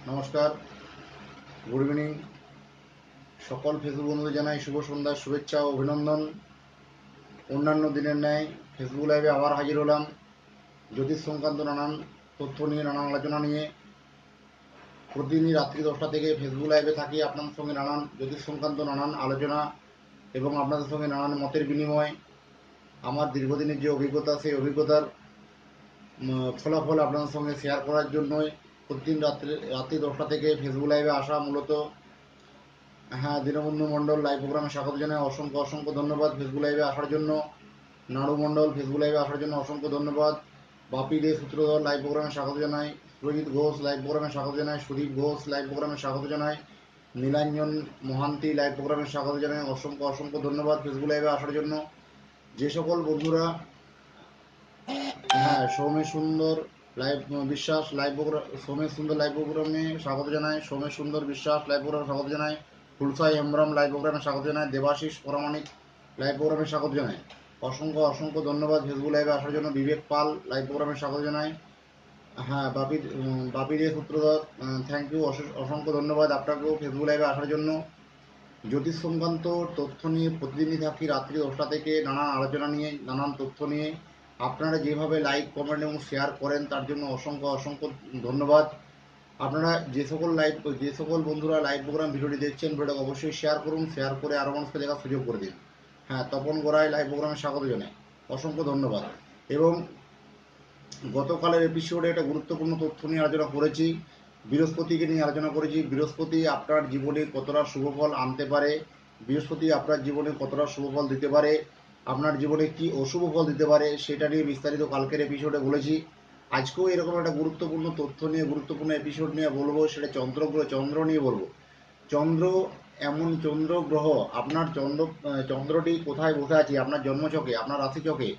নমস্কার, good evening. সকল Facebook বন্ধুদের জানাই শুভ সন্ধ্যার শুভেচ্ছা ও অভিনন্দন। অন্যান্য দিনের ন্যায় ফেসবুক লাইভে আবার হাজির হলাম জ্যোতিষ সংক্রান্ত নানান তথ্য নিয়ে, নানান আলোচনা নিয়ে। প্রতিদিনই রাত্রি 10টা থেকে ফেসবুক লাইভে থাকি আপনাদের সঙ্গে নানান জ্যোতিষ সংক্রান্ত নানান আলোচনা এবং আপনাদের সঙ্গে নানান মতের বিনিময়। আমার দীর্ঘদিনের যে অভিজ্ঞতা, সেই অভিজ্ঞতার ফলাফল আপনাদের সঙ্গে শেয়ার করার জন্যই প্রতিদিন রাত্রি 10টা থেকে ফেসবুক লাইভে আসা মূলত। হ্যাঁ, দীনবন্ধু মণ্ডল লাইভ প্রোগ্রামে স্বাগত জানাই, অসংখ্য অসংখ্য ধন্যবাদ ফেসবুক লাইভে আসার জন্য। নাড়ু মণ্ডল ফেসবুক লাইভে আসার জন্য অসংখ্য ধন্যবাদ। বাপি দে সূত্রধর লাইভ প্রোগ্রামে স্বাগত জানাই। সুরজিৎ ঘোষ লাইভ প্রোগ্রামে স্বাগত জানাই। সুদীপ ঘোষ লাইভ প্রোগ্রামে স্বাগত জানাই। নীলাঞ্জন মহান্তি লাইভ প্রোগ্রামে স্বাগত জানাই। অসংখ্য অসংখ্য ধন্যবাদ ফেসবুক লাইভে আসার জন্য। যে সকল বন্ধুরা, হ্যাঁ, সৌমেশ সুন্দর লাইভ বিশ্বাস লাইভ প্রোগ্রাম, সৌমেশ সুন্দর লাইভ প্রোগ্রামে স্বাগত জানাই। সৌমেশ সুন্দর বিশ্বাস লাইভ প্রোগ্রামে স্বাগত জানাই। ফুলসাই হেমব্রাম লাইভ প্রোগ্রামে স্বাগত জানাই। দেবাশিস পরামানিক লাইভ প্রোগ্রামে স্বাগত জানাই। অসংখ্য অসংখ্য ধন্যবাদ ফেসবুক লাইভে আসার জন্য। বিবেক পাল লাইভ প্রোগ্রামে স্বাগত জানাই। হ্যাঁ, বাপি দিয়ে সূত্রধর, থ্যাংক ইউ, অসংখ্য ধন্যবাদ আপনাকেও ফেসবুক লাইভে আসার জন্য। জ্যোতিষ সংক্রান্ত তথ্য নিয়ে প্রতিদিনই থাকি রাত্রি 10টা থেকে, নানান আলোচনা নিয়ে, নানান তথ্য নিয়ে। আপনারা যেভাবে লাইক, কমেন্ট এবং শেয়ার করেন তার জন্য অসংখ্য অসংখ্য ধন্যবাদ। আপনারা যে সকল বন্ধুরা লাইভ প্রোগ্রাম ভিডিওটি দেখছেন, ভিডিওটা অবশ্যই শেয়ার করুন। শেয়ার করে আরও মানুষকে দেখার সুযোগ করে দিন। হ্যাঁ, তপন গোড়াই লাইভ প্রোগ্রামে স্বাগত জানাই, অসংখ্য ধন্যবাদ। এবং গতকালের এপিসোডে একটা গুরুত্বপূর্ণ তথ্য নিয়ে আলোচনা করেছি, বৃহস্পতিকে নিয়ে আলোচনা করেছি। বৃহস্পতি আপনার জীবনে কতটা শুভফল আনতে পারে, বৃহস্পতি আপনার জীবনে কতটা শুভফল দিতে পারে, আপনার জীবনে কি অশুভ ফল দিতে পারে, সেটা নিয়ে বিস্তারিত কালকের এপিসোডে বলেছি। আজকেও এরকম একটা গুরুত্বপূর্ণ তথ্য নিয়ে, গুরুত্বপূর্ণ এপিসোড নিয়ে বলবো। সেটা চন্দ্র নিয়ে বলবো। চন্দ্র, এমন চন্দ্র গ্রহ, আপনার চন্দ্রটি কোথায় বসে আছে আপনার জন্মছকে, আপনার রাশিচকে।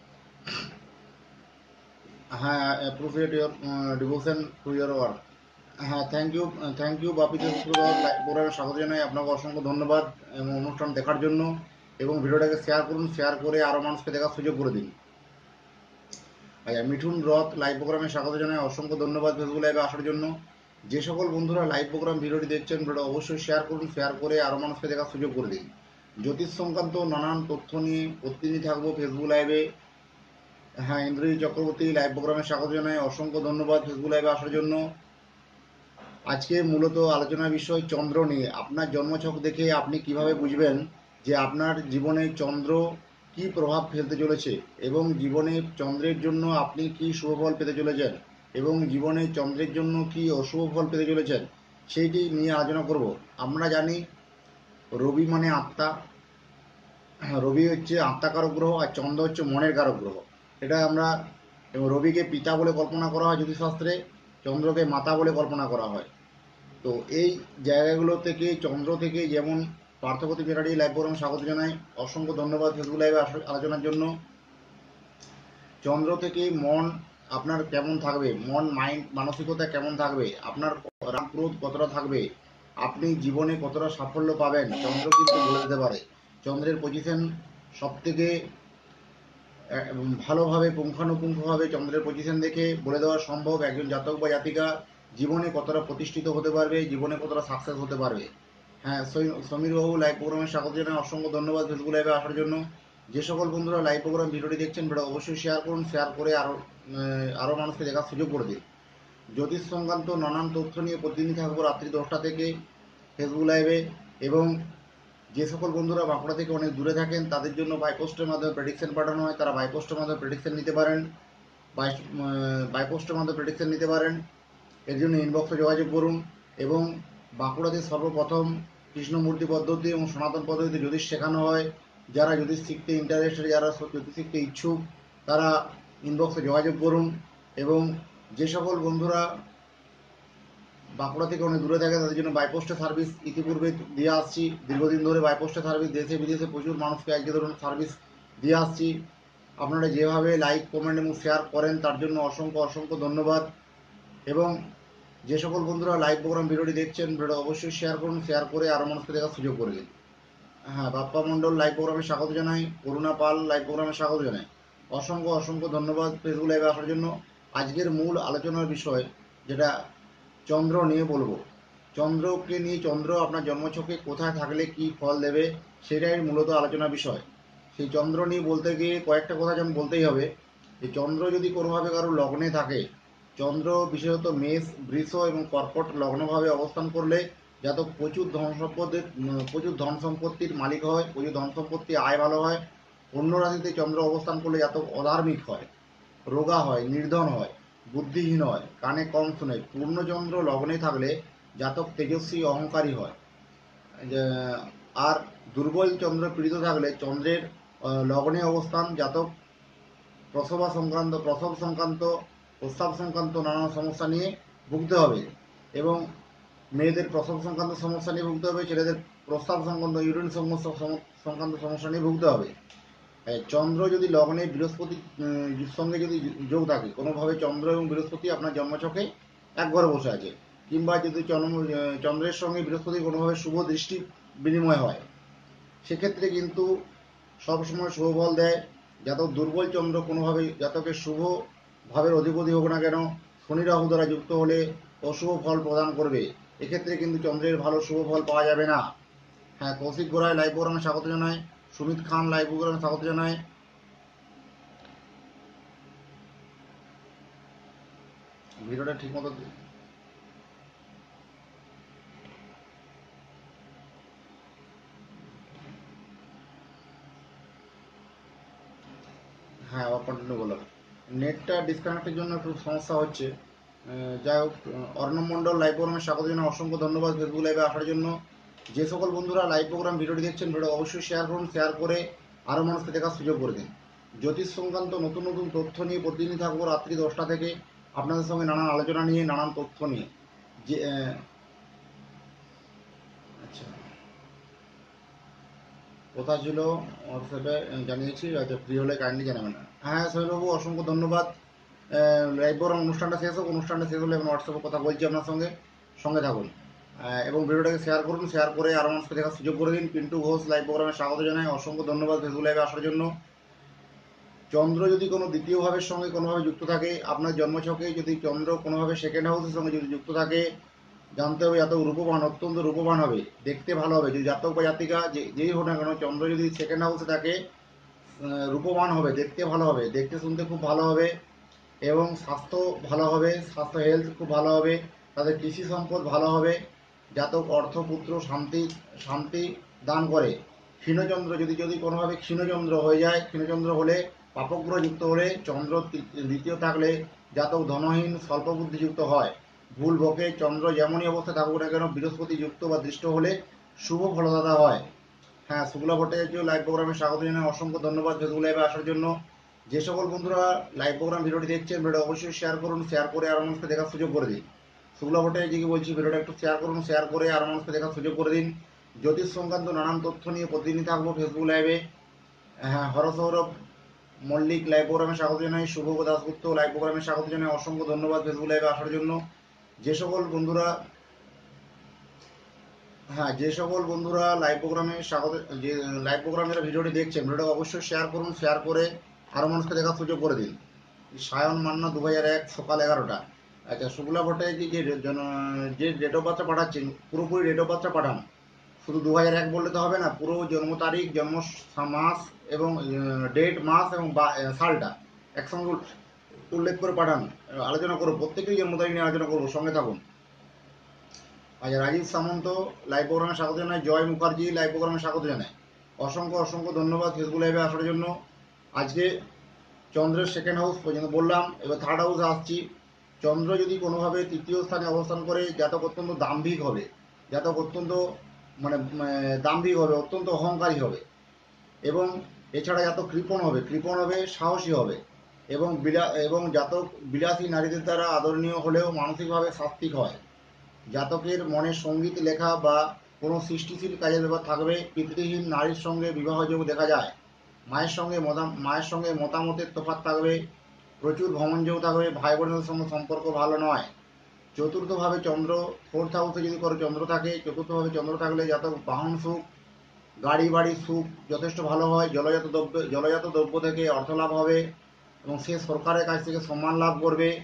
হ্যাঁ, appreciate your devotion to your work. হ্যাঁ, থ্যাংক ইউ বাপিতে প্রোগ্রামে স্বাগত জানাই আপনাকে, অসংখ্য ধন্যবাদ এবং অনুষ্ঠান দেখার জন্য। এবং ভিডিওটাকে শেয়ার করুন, শেয়ার করে আরও মানুষকে দেখার সুযোগ করে দিন। আচ্ছা, মিঠুন রথ লাইভ প্রোগ্রামে স্বাগত জানাই, অসংখ্য ধন্যবাদ ফেসবুক লাইভে আসার জন্য। যে সকল বন্ধুরা লাইভ প্রোগ্রাম ভিডিওটি দেখছেন, ভিডিওটা অবশ্যই শেয়ার করুন, শেয়ার করে আরও মানুষকে দেখার সুযোগ করে দিন। জ্যোতিষ সংক্রান্ত নানান তথ্য নিয়ে প্রতিদিনই থাকবো ফেসবুক লাইভে। হ্যাঁ, ইন্দ্রজিৎ চক্রবর্তী লাইভ প্রোগ্রামে স্বাগত জানাই, অসংখ্য ধন্যবাদ ফেসবুক লাইভে আসার জন্য। আজকে মূলত আলোচনার বিষয় চন্দ্র নিয়ে। আপনার জন্মছক দেখে আপনি কিভাবে বুঝবেন যে আপনার জীবনে চন্দ্র কি প্রভাব ফেলতে চলেছে, এবং জীবনে চন্দ্রের জন্য আপনি কি শুভফল পেতে চলেছেন, এবং জীবনে চন্দ্রের জন্য কি অশুভ ফল পেতে চলেছেন, সেইটি নিয়ে আলোচনা করব। আমরা জানি রবি মানে আত্মা। রবি হচ্ছে আত্মাকারক গ্রহ, আর চন্দ্র হচ্ছে মনের কারক গ্রহ। এটা আমরা, এবং রবিকে পিতা বলে কল্পনা করা হয় জ্যোতিষশাস্ত্রে, চন্দ্রকে মাতা বলে কল্পনা করা হয়। তো এই জায়গাগুলো থেকে, চন্দ্র থেকে যেমন পার্থপ্রতিম চ্যাটার্জি লাইভ প্রোগ্রাম স্বাগত জানাই, অসংখ্য ধন্যবাদ ফেসবুক লাইভে আলোচনার জন্য। চন্দ্র থেকে মন আপনার কেমন থাকবে, মন, মাইন্ড, মানসিকতা কেমন থাকবে, আপনার রাগ ক্রোধ কতটা থাকবে, আপনি জীবনে কতটা সাফল্য পাবেন, চন্দ্র কিন্তু বলে দিতে পারে। চন্দ্রের পজিশন সব থেকে ভালোভাবে, পুঙ্খানুপুঙ্খভাবে চন্দ্রের পজিশন দেখে বলে দেওয়া সম্ভব একজন জাতক বা জাতিকা জীবনে কতটা প্রতিষ্ঠিত হতে পারবে, জীবনে কতটা সাকসেস হতে পারবে। হ্যাঁ, সমীরবাবু লাইভ প্রোগ্রামে স্বাগত জানাই, অসংখ্য ধন্যবাদ ফেসবুক লাইভে আসার জন্য। যে সকল বন্ধুরা লাইভ প্রোগ্রাম ভিডিওটি দেখছেন, ভিডিও অবশ্যই শেয়ার করুন, শেয়ার করে আরও মানুষকে দেখার সুযোগ করে দিন। জ্যোতিষ সংক্রান্ত নানান তথ্য নিয়ে প্রতিদিনই থাকবো রাত্রি 10টা থেকে ফেসবুক লাইভে। এবং যে সকল বন্ধুরা বাঁকুড়া থেকে অনেক দূরে থাকেন, তাদের জন্য বাইপোস্টের মাধ্যমে প্রেডিকশন পাঠানো হয়। তারা বাইপোস্টের মাধ্যমে প্রেডিকশন নিতে পারেন, বাইপোস্টের মাধ্যমে প্রেডিকশন নিতে পারেন। এর জন্য ইনবক্সে যোগাযোগ করুন। এবং বাঁকুড়াতে সর্বপ্রথম কৃষ্ণমূর্তি পদ্ধতি এবং সনাতন পদ্ধতিতে জ্যোতিষ শেখানো হয়। যারা জ্যোতিষ শিখতে ইন্টারেস্টেড, যারা জ্যোতিষ শিখতে ইচ্ছুক, তারা ইনবক্সে যোগাযোগ করুন। এবং যে সকল বন্ধুরা বাঁকুড়া থেকে অনেক দূরে থাকে, তাদের জন্য বাইপোস্টের সার্ভিস ইতিপূর্বে দিয়ে আসছি। দীর্ঘদিন ধরে বাইপোস্টের সার্ভিস দেশে বিদেশে প্রচুর মানুষকে আজকে ধরুন সার্ভিস দিয়ে আসছি। আপনারা যেভাবে লাইক, কমেন্ট এবং শেয়ার করেন তার জন্য অসংখ্য অসংখ্য ধন্যবাদ। এবং যে সকল বন্ধুরা লাইভ প্রোগ্রাম ভিডিওটি দেখছেন, ভিডিও অবশ্যই শেয়ার করুন, শেয়ার করে আরও মানুষকে দেখার সুযোগ করে দিন। হ্যাঁ, বাপ্পা মণ্ডল লাইভ প্রোগ্রামে স্বাগত জানাই, করুণা পাল লাইভ প্রোগ্রামে স্বাগত জানাই, অসংখ্য অসংখ্য ধন্যবাদ ফেসবুক লাইভে আসার জন্য। আজকের মূল আলোচনার বিষয়, যেটা চন্দ্র নিয়ে বলবো। চন্দ্রকে নিয়ে, চন্দ্র আপনার জন্মছকে কোথায় থাকলে কি ফল দেবে সেটাই মূলত আলোচনা বিষয়। সেই চন্দ্র নিয়ে বলতে গিয়ে কয়েকটা কথা যেমন বলতেই হবে যে চন্দ্র যদি কোনোভাবে কারো লগ্নে থাকে, চন্দ্র বিশেষত মেষ, বৃষ এবং কর্কট লগ্নভাবে অবস্থান করলে জাতক প্রচুর ধন সম্পত্তির মালিক হয়, প্রচুর ধন সম্পত্তি আয় ভালো হয়। অন্য রাশিতে চন্দ্র অবস্থান করলে জাতক অধার্মিক হয়, রোগা হয়, নির্ধন হয়, বুদ্ধিহীন হয়, কানে কম শুনে। পূর্ণচন্দ্র লগ্নে থাকলে জাতক তেজস্বী, অহংকারী হয়। আর দুর্বল চন্দ্র পীড়িত থাকলে চন্দ্রের লগ্নে অবস্থান জাতক প্রসব সংক্রান্ত, প্রস্রাব সংক্রান্ত নানান সমস্যা নিয়ে ভুগতে হবে। এবং মেয়েদের প্রসব সংক্রান্ত সমস্যা নিয়ে ভুগতে হবে, ছেলেদের প্রস্রাব সংক্রান্ত, ইউরিন সমস্যা সংক্রান্ত সমস্যা নিয়ে ভুগতে হবে। চন্দ্র যদি লগ্নে বৃহস্পতি সঙ্গে যদি যোগ থাকে, কোনোভাবে চন্দ্র এবং বৃহস্পতি আপনার জন্মছকে এক ঘরে বসে আছে, কিংবা যদি চন্দ্রের সঙ্গে বৃহস্পতি কোনোভাবে শুভ দৃষ্টি বিনিময় হয়, সেক্ষেত্রে কিন্তু সবসময় শুভ ফল দেয়। জাতক দুর্বল চন্দ্র কোনোভাবে জাতকের শুভ ভাবের অধিপতি হোক না কেন, শনি রাহু দ্বারা যুক্ত হলে অশুভ ফল প্রদান করবে। এক্ষেত্রে কিন্তু চন্দ্রের ভালো শুভ ফল পাওয়া যাবে না। হ্যাঁ, কৌশিক গোড়ায় লাইভ প্রোগ্রামে স্বাগত জানাই। সুমিত খান লাইভ প্রোগ্রামে স্বাগত জানাই। ভিডিওটা ঠিক মতো, হ্যাঁ আবার কন্টিনিউ করলাম। নেটটা ডিসকানেক্টের জন্য একটু সমস্যা হচ্ছে। যাই হোক, অর্ণব মণ্ডল লাইভ প্রোগ্রামে স্বাগত জানাই, অসংখ্য ধন্যবাদ ফেসবুক লাইভে আসার জন্য। যে সকল বন্ধুরা লাইভ প্রোগ্রাম ভিডিওটি দেখছেন, ভিডিও অবশ্যই শেয়ার করুন, শেয়ার করে আরও মানুষকে দেখার সুযোগ করে দিন। জ্যোতিষ সংক্রান্ত নতুন নতুন তথ্য নিয়ে প্রতিদিনই থাকবো রাত্রি 10টা থেকে, আপনাদের সঙ্গে নানান আলোচনা নিয়ে, নানান তথ্য নিয়ে। যে আচ্ছা, কথা ছিল হোয়াটসঅ্যাপে জানিয়েছি, আচ্ছা ফ্রি হলে কাইন্ডলি জানাবেন। হ্যাঁ সোহেলবাবু, অসংখ্য ধন্যবাদ। লাইভ প্রোগ্রাম অনুষ্ঠানটা শেষ হোক, অনুষ্ঠানটা শেষ হলে আমি হোয়াটসঅ্যাপে কথা বলছি আপনার সঙ্গে, সঙ্গে থাকুন। এবং ভিডিওটাকে শেয়ার করুন, শেয়ার করে আরও মানুষকে দেখার সুযোগ করে দিন। পিন্টু ঘোষ লাইভ প্রোগ্রামে স্বাগত জানাই, অসংখ্য ধন্যবাদ ফেসবুক লাইভে আসার জন্য। চন্দ্র যদি কোনো দ্বিতীয় ভাবের সঙ্গে কোনোভাবে যুক্ত থাকে, আপনার জন্মছকে যদি চন্দ্র কোনোভাবে সেকেন্ড হাউসের সঙ্গে যদি যুক্ত থাকে, জানতে হবে জাতক রূপবান, অত্যন্ত রূপবান হবে, দেখতে ভালো হবে। যদি জাতক বা জাতিকা যেই হোক না কেন, চন্দ্র যদি সেকেন্ড হাউসে থাকে, রূপবান হবে, দেখতে ভালো হবে, দেখতে শুনতে খুব ভালো হবে। এবং স্বাস্থ্য ভালো হবে, স্বাস্থ্য হেলথ খুব ভালো হবে, তাদের কৃষি সম্পদ ভালো হবে। জাতক অর্থ, পুত্র, শান্তি শান্তি দান করে। ক্ষীণচন্দ্র যদি যদি কোনোভাবে ক্ষীণচন্দ্র হয়ে যায়, ক্ষীণচন্দ্র হলে, পাপগ্রহ যুক্ত হলে, চন্দ্র দ্বিতীয় থাকলে জাতক ধনহীন, স্বল্প বুদ্ধিযুক্ত হয়, ভুল বকে। চন্দ্র যেমনই অবস্থা থাকুক না কেন, বৃহস্পতি যুক্ত বা দৃষ্ট হলে শুভ ফলদাতা হয়। হ্যাঁ, শুক্লা ভট্টাচার্য লাইভ প্রোগ্রামে স্বাগত জানাই, অসংখ্য ধন্যবাদ ফেসবুক লাইভে আসার জন্য। যে সকল বন্ধুরা লাইভ প্রোগ্রাম ভিডিওটি দেখছেন, ভিডিও অবশ্যই শেয়ার করুন, শেয়ার করে আরও মানুষকে দেখার সুযোগ করে দিন। শুক্লা ভট্টাচার্যকে বলছি, ভিডিওটা একটু শেয়ার করুন, শেয়ার করে আরও মানুষকে দেখার সুযোগ করে দিন। জ্যোতিষ সংক্রান্ত নানান তথ্য নিয়ে প্রতিদিনই থাকবো ফেসবুক লাইভে। হ্যাঁ, হরসৌরভ মল্লিক লাইভ প্রোগ্রামে স্বাগত জানাই, শুভ দাসগুপ্ত লাইভ প্রোগ্রামে স্বাগত জানাই, অসংখ্য ধন্যবাদ ফেসবুক লাইভে আসার জন্য। যে সকল বন্ধুরা, হ্যাঁ যে সকল বন্ধুরা লাইভ প্রোগ্রামে স্বাগত, যে লাইভ প্রোগ্রাম যারা ভিডিওটি দেখছেন, ভিডিওটা অবশ্যই শেয়ার করুন, শেয়ার করে আরও মানুষকে দেখার সুযোগ করে দিন। সায়ন মান্না 2001 সকাল 11টা। আচ্ছা, শুক্লা ভট্টাচার্য যে ডেট অফ বার্থটা পাঠাচ্ছেন, পুরোপুরি ডেট অফ বার্থটা পাঠান। শুধু 2001 বললে তো হবে না, পুরো জন্ম তারিখ, জন্ম মাস এবং ডেট, মাস এবং সালটা একসঙ্গে উল্লেখ করে পাঠান। আলোচনা করবো, প্রত্যেকেই জন্ম তারিখ নিয়ে আলোচনা করবো, সঙ্গে থাকুন। আচ্ছা, রাজীব সামন্ত লাইভ প্রোগ্রামে স্বাগত জানাই, জয় মুখার্জি লাইভ প্রোগ্রামে স্বাগত জানাই, অসংখ্য অসংখ্য ধন্যবাদ ফেসবুক লাইভে আসার জন্য। আজকে চন্দ্রের সেকেন্ড হাউস পর্যন্ত বললাম, এবার থার্ড হাউসে আসছি। চন্দ্র যদি কোনোভাবে তৃতীয় স্থানে অবস্থান করে, জাতক অত্যন্ত দাম্ভিক হবে, জাতক অত্যন্ত দাম্ভিক হবে, অত্যন্ত অহংকারী হবে। এবং এছাড়া জাতক কৃপণ হবে, সাহসী হবে। এবং জাতক বিলাসী নারীদের দ্বারা আদরণীয় হলেও মানসিকভাবে সাত্ত্বিক হয়। জাতকের মনে সঙ্গীত লেখা বা কোনো সৃষ্টিশীল কাজের ব্যাপার থাকবে। পিতৃহীন নারীর সঙ্গে বিবাহযোগ দেখা যায়। মায়ের সঙ্গে মতামতের তফাৎ থাকবে। প্রচুর ভ্রমণযোগ থাকবে। ভাই বোনদের সঙ্গে সম্পর্ক ভালো নয়। চতুর্থভাবে চন্দ্র, ফোর্থ হাউসে যদি করে চন্দ্র থাকে, চতুর্থভাবে চন্দ্র থাকলে জাতক বাহন সুখ, গাড়ি বাড়ির সুখ যথেষ্ট ভালো হয়। জলজাত দ্রব্য থেকে অর্থ লাভ হবে এবং সে সরকারের কাছ থেকে সম্মান লাভ করবে।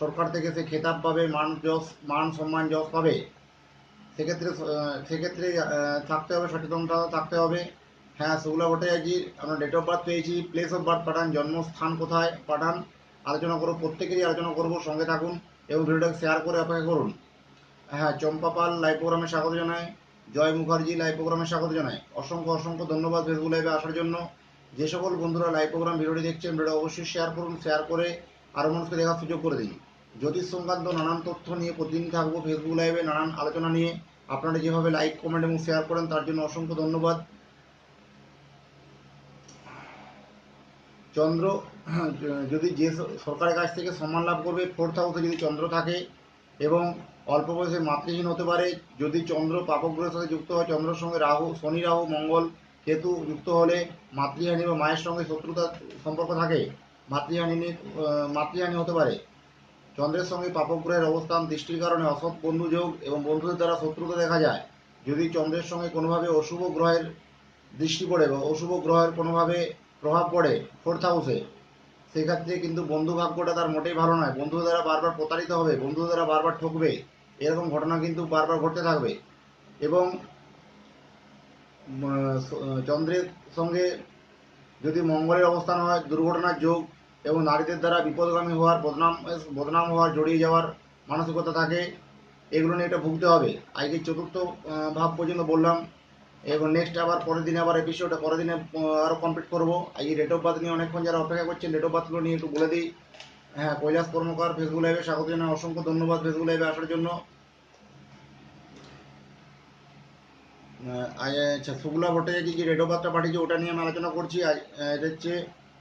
সরকার থেকে সে খেতাব পাবে, মান সম্মান যশ পাবে, সেক্ষেত্রে থাকতে হবে, সচেতনতা থাকতে হবে। হ্যাঁ, শুক্লা ভট্টাচার্যির আমরা ডেট অফ বার্থ পেয়েছি, প্লেস অফ বার্থ পাঠান, জন্মস্থান কোথায় পাঠান, আলোচনা করব, প্রত্যেকেরই আলোচনা করব, সঙ্গে থাকুন এবং ভিডিওটাকে শেয়ার করে অপেক্ষা করুন। হ্যাঁ, চম্পা পাল লাইভ প্রোগ্রামে স্বাগত জানাই, জয় মুখার্জি লাইভ প্রোগ্রামে স্বাগত জানাই। অসংখ্য অসংখ্য ধন্যবাদ ফেসবুক লাইভে আসার জন্য। যে সকল বন্ধুরা লাইভ প্রোগ্রাম ভিডিওটি দেখছেন, ভিডিও অবশ্যই শেয়ার করুন, শেয়ার করে আরও মানুষকে দেখার সুযোগ করে দিন। জ্যোতিষ সংক্রান্ত নানান তথ্য নিয়ে প্রতিদিন থাকবো ফেসবুক লাইভে, নানান আলোচনা নিয়ে। আপনারা যেভাবে লাইক, কমেন্ট এবং শেয়ার করেন তার জন্য অসংখ্য ধন্যবাদ। চন্দ্র যদি যে সরকারের কাছ থেকে সম্মান লাভ করবে, 4th হাউসে যদি চন্দ্র থাকে এবং অল্প বয়সে মাতৃহীন হতে পারে, যদি চন্দ্র পাপগ্রহের সাথে যুক্ত হয়, চন্দ্রের সঙ্গে রাহু, শনি, রাহু, মঙ্গল, কেতু যুক্ত হলে মাতৃহানি বা মায়ের সঙ্গে শত্রুতার সম্পর্ক থাকে, মাতৃহানি হতে পারে। চন্দ্রের সঙ্গে পাপগ্রহের অবস্থান দৃষ্টির কারণে অসৎ বন্ধু যোগ এবং বন্ধুদের দ্বারা শত্রুতা দেখা যায়। যদি চন্দ্রের সঙ্গে কোনোভাবে অশুভ গ্রহের দৃষ্টি পড়ে বা অশুভ গ্রহের কোনোভাবে প্রভাব পড়ে 4th হাউসে, সেক্ষেত্রে কিন্তু বন্ধু ভাগ্যটা তার মোটেই ভালো নয়। বন্ধুদের দ্বারা বারবার প্রতারিত হবে, বন্ধুদের দ্বারা বারবার ঠকবে, এরকম ঘটনা কিন্তু বারবার ঘটতে থাকবে। এবং চন্দ্রের সঙ্গে যদি মঙ্গলের অবস্থান হয়, দুর্ঘটনার যোগ এবং নারীদের দ্বারা বিপদগামী হওয়ার, বদনাম হওয়ার, জড়িয়ে যাওয়ার মানসিকতা থাকে। এগুলো নিয়ে এটা ভুগতে হবে। আজকে 4th ভাব পর্যন্ত বললাম এবং নেক্সট আবার পরের দিনে আবার এপিসোড পরের দিনে আরও কমপ্লিট করবো। আজকে ডেট অফ বার্থ নিয়ে অনেকক্ষণ যারা অপেক্ষা করছেন, ডেট অফ বার্থগুলো নিয়ে একটু বলে দিই। হ্যাঁ, কৈলাস কর্মকার ফেসবুক লাইভে স্বাগত জানাই, অসংখ্য ধন্যবাদ ফেসবুক লাইভে আসার জন্য। আচ্ছা, শুক্লা ভট্টাচার্য যে ডেট অফ বার্থটা পাঠিয়েছে ওটা নিয়ে আমি আলোচনা করছি। এটা হচ্ছে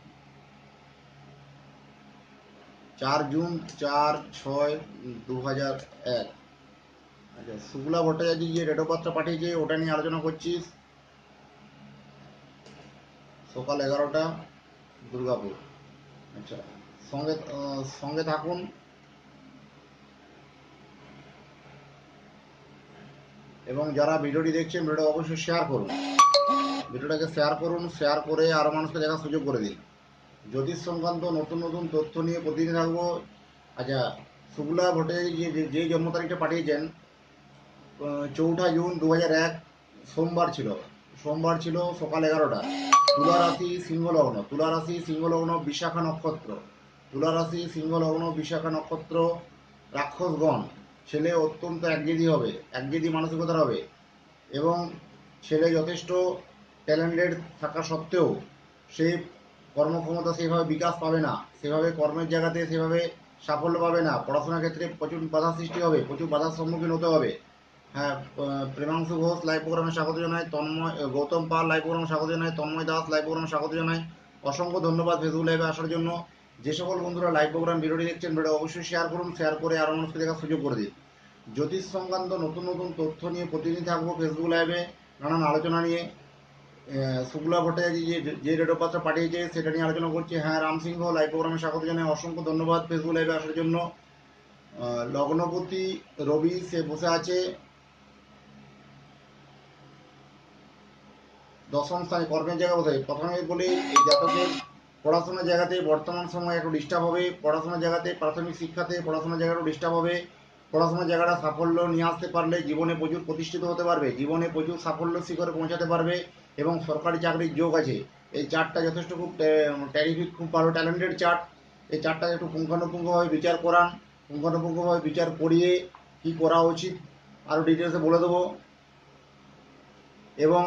4 জুন 4/6/2001। আচ্ছা, শুক্লা ভট্টাচার্য যে ডেট অফ বার্থটা পাঠিয়েছে ওটা নিয়ে আলোচনা করছি। সকাল 11টা, দুর্গাপুর। আচ্ছা, সঙ্গে থাকুন এবং যারা ভিডিওটি দেখছেন ভিডিওটা অবশ্যই শেয়ার করুন, ভিডিওটাকে শেয়ার করুন, শেয়ার করে আরও মানুষকে দেখার সুযোগ করে দিন। জ্যোতিষ সংক্রান্ত নতুন নতুন তথ্য নিয়ে প্রতিদিন থাকবো। আচ্ছা, শুক্লা ভট্টাচার্য যে জন্ম তারিখটা পাঠিয়েছেন 4 জুন 2001, সোমবার ছিল সকাল 11টা। তুলা রাশি সিংহ লগ্ন, বিশাখা নক্ষত্র, রাক্ষসগণ। ছেলে অত্যন্ত একজেদি মানসিকতার হবে এবং ছেলে যথেষ্ট ট্যালেন্টেড থাকা সত্ত্বেও সে কর্মক্ষমতা সেভাবে বিকাশ পাবে না, সেভাবে কর্মের জায়গাতে সেভাবে সাফল্য পাবে না। পড়াশোনার ক্ষেত্রে প্রচুর বাধা সৃষ্টি হবে, প্রচুর বাধার সম্মুখীন হতে হবে। হ্যাঁ, প্রেমাংশু ঘোষ লাইভ প্রোগ্রামে স্বাগত জানাই, গৌতম পাল লাইভ প্রোগ্রামে স্বাগত জানাই, তন্ময় দাস লাইভ প্রোগ্রামে স্বাগত জানাই। অসংখ্য ধন্যবাদ ফেসবুক লাইভে আসার জন্য। যে সকল বন্ধুরা লাইভ প্রোগ্রাম ভিডিওটি দেখছেন ভিডিও অবশ্যই শেয়ার করুন, শেয়ার করে আরও মানুষকে দেখার সুযোগ করে দিন। জ্যোতিষ সংক্রান্ত নতুন নতুন তথ্য নিয়ে প্রতিদিন থাকবো ফেসবুক লাইভে, নানান আলোচনা নিয়ে। শুক্লা ভট্টাচার্য যে ডেট অফ বার্থটা পাঠিয়েছে সেটা নিয়ে আলোচনা করছি। হ্যাঁ, রামসিংহ লাইভ প্রোগ্রামে স্বাগত জানাই, অসংখ্য ধন্যবাদ ফেসবুক লাইভে আসার জন্য। লগ্নপতি রবি, সে বসে আছে 10ম স্থানে, কর্মের জায়গা বসে। প্রথমে বলি, এই জাতকের পড়াশোনার জায়গাতে বর্তমান সময় একটু ডিস্টার্ব হবে, পড়াশোনার জায়গাতে প্রাথমিক শিক্ষাতে পড়াশোনার জায়গাটা ডিস্টার্ব হবে। পড়াশোনার জায়গাটা সাফল্য নিয়ে আসতে পারলে জীবনে প্রচুর প্রতিষ্ঠিত হতে পারবে, জীবনে প্রচুর সাফল্য শিখরে পৌঁছাতে পারবে এবং সরকারি চাকরির যোগ আছে। এই চার্টটা যথেষ্ট খুব ট্যারিফিক, খুব ভালো ট্যালেন্টেড চার্ট। এই চার্টটা একটু পুঙ্খানুপুঙ্খভাবে বিচার করান, পুঙ্খানুপুঙ্খভাবে বিচার করিয়ে কী করা উচিত আরও ডিটেলসে বলে দেবো। এবং